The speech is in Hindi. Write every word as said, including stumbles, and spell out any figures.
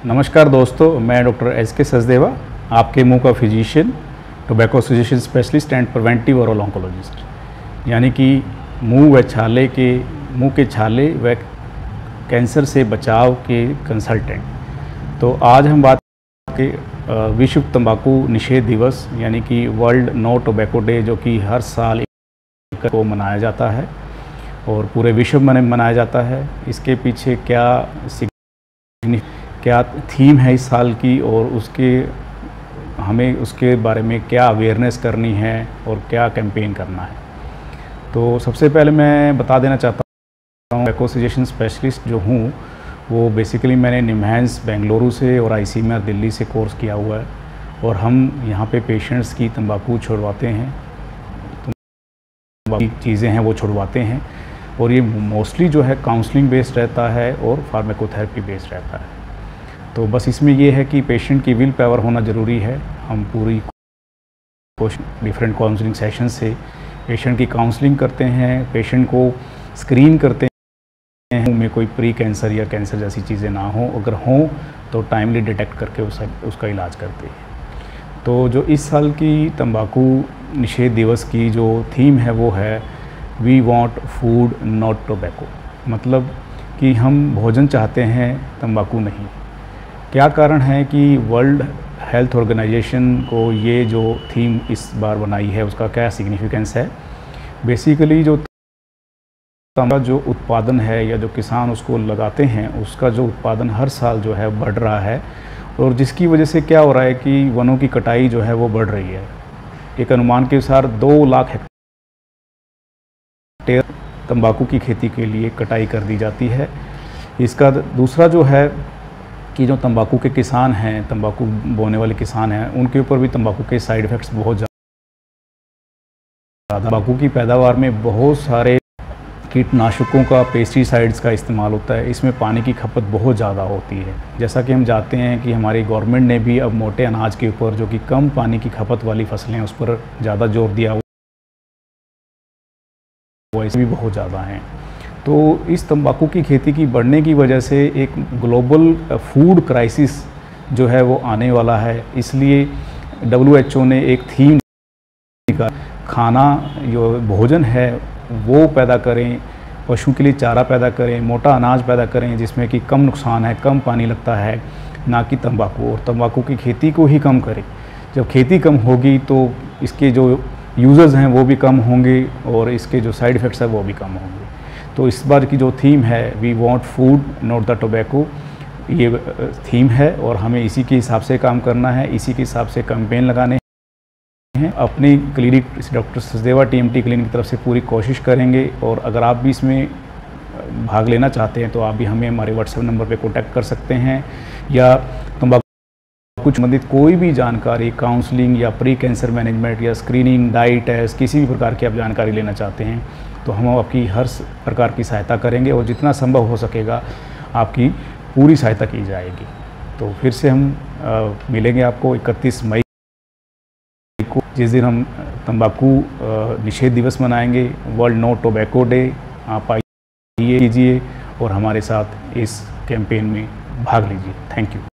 नमस्कार दोस्तों, मैं डॉक्टर एस के सचदेवा, आपके मुंह का physician, tobacco cessation specialist and preventive oral oncologist, यानी कि मुंह व छाले के मुंह के छाले व कैंसर से बचाव के कंसल्टेंट। तो आज हम बात के विश्व तंबाकू निषेध दिवस यानी कि वर्ल्ड नो टोबैको डे, जो कि हर साल एक को मनाया जाता है और पूरे विश्व में मनाया जाता है। इसके पीछे क्या क्या थीम है इस साल की और उसके हमें उसके बारे में क्या अवेयरनेस करनी है और क्या कैंपेन करना है। तो सबसे पहले मैं बता देना चाहता हूँ, टोबैको सजेशन स्पेशलिस्ट जो हूँ वो बेसिकली मैंने निम्हांस बेंगलुरु से और आईसीएमआर दिल्ली से कोर्स किया हुआ है और हम यहाँ पे पेशेंट्स की तंबाकू छुड़वाते हैं, तंबाकू चीज़ें हैं वो छुड़वाते हैं और ये मोस्टली जो है काउंसलिंग बेस्ड रहता है और फार्माकोथेरेपी बेस्ड रहता है। तो बस इसमें ये है कि पेशेंट की विल पावर होना ज़रूरी है। हम पूरी डिफरेंट काउंसलिंग सेशन से पेशेंट की काउंसलिंग करते हैं, पेशेंट को स्क्रीन करते हैं, मुंह में कोई प्री कैंसर या कैंसर जैसी चीज़ें ना हो, अगर हों तो टाइमली डिटेक्ट करके उसका उसका इलाज करते हैं। तो जो इस साल की तंबाकू निषेध दिवस की जो थीम है वो है we want food not tobacco, मतलब कि हम भोजन चाहते हैं, तंबाकू नहीं। क्या कारण है कि वर्ल्ड हेल्थ ऑर्गेनाइजेशन को ये जो थीम इस बार बनाई है, उसका क्या सिग्निफिकेंस है? बेसिकली जो तंबाकू जो उत्पादन है या जो किसान उसको लगाते हैं, उसका जो उत्पादन हर साल जो है बढ़ रहा है और जिसकी वजह से क्या हो रहा है कि वनों की कटाई जो है वो बढ़ रही है। एक अनुमान के अनुसार दो लाख हेक्टेयर तंबाकू की खेती के लिए कटाई कर दी जाती है। इसका दूसरा जो है कि जो तंबाकू के किसान हैं, तंबाकू बोने वाले किसान हैं, उनके ऊपर भी तंबाकू के साइड इफ़ेक्ट्स बहुत ज़्यादा। तंबाकू की पैदावार में बहुत सारे कीटनाशकों का, पेस्टिसाइड्स का इस्तेमाल होता है। इसमें पानी की खपत बहुत ज़्यादा होती है। जैसा कि हम जानते हैं कि हमारी गवर्नमेंट ने भी अब मोटे अनाज के ऊपर, जो कि कम पानी की खपत वाली फसलें हैं, उस पर ज़्यादा जोर दिया हुआ, वैसे भी बहुत ज़्यादा हैं। तो इस तंबाकू की खेती की बढ़ने की वजह से एक ग्लोबल फूड क्राइसिस जो है वो आने वाला है। इसलिए डब्ल्यू एच ओ ने एक थीम का खाना जो भोजन है वो पैदा करें, पशु के लिए चारा पैदा करें, मोटा अनाज पैदा करें जिसमें कि कम नुकसान है, कम पानी लगता है, ना कि तंबाकू। और तंबाकू की खेती को ही कम करें। जब खेती कम होगी तो इसके जो यूज़र्स हैं वो भी कम होंगे और इसके जो साइड इफ़ेक्ट्स हैं वो भी कम होंगे। तो इस बार की जो थीम है we want food not the tobacco, ये थीम है और हमें इसी के हिसाब से काम करना है, इसी के हिसाब से कैंपेन लगाने हैं। अपनी clinic doctor Sachdeva TMT clinic की तरफ से पूरी कोशिश करेंगे और अगर आप भी इसमें भाग लेना चाहते हैं तो आप भी हमें हमारे व्हाट्सएप नंबर पे कांटेक्ट कर सकते हैं, या तंबाकू संबंधित कोई भी जानकारी, काउंसलिंग या प्री कैंसर मैनेजमेंट या स्क्रीनिंग, डाइट टेस्ट, किसी भी प्रकार की आप जानकारी लेना चाहते हैं तो हम आपकी हर प्रकार की सहायता करेंगे और जितना संभव हो सकेगा आपकी पूरी सहायता की जाएगी। तो फिर से हम आ, मिलेंगे आपको इकतीस मई को, जिस दिन हम तंबाकू निषेध दिवस मनाएंगे, वर्ल्ड नो टोबैको डे। आप आइए कीजिए और हमारे साथ इस कैंपेन में भाग लीजिए। Thank you.